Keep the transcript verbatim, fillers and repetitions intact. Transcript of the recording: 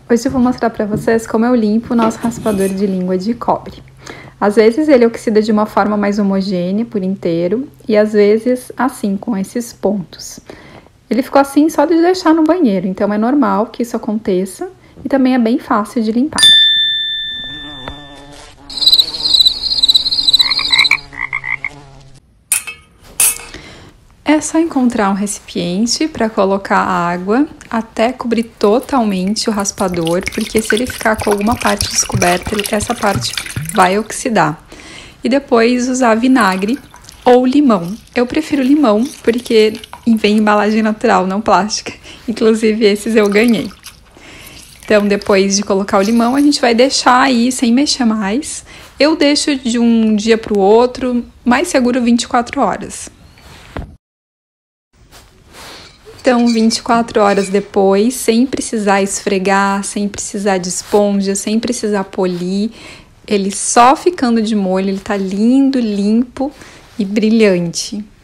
Hoje eu vou mostrar para vocês como eu limpo o nosso raspador de língua de cobre. Às vezes ele oxida de uma forma mais homogênea por inteiro e às vezes assim, com esses pontos. Ele ficou assim só de deixar no banheiro, então é normal que isso aconteça e também é bem fácil de limpar. É só encontrar um recipiente para colocar a água até cobrir totalmente o raspador, porque se ele ficar com alguma parte descoberta, essa parte vai oxidar. E depois usar vinagre ou limão. Eu prefiro limão porque vem em embalagem natural, não plástica. Inclusive esses eu ganhei. Então depois de colocar o limão, a gente vai deixar aí sem mexer mais. Eu deixo de um dia para o outro, mais seguro vinte e quatro horas. Então, vinte e quatro horas depois, sem precisar esfregar, sem precisar de esponja, sem precisar polir, ele só ficando de molho, ele tá lindo, limpo e brilhante.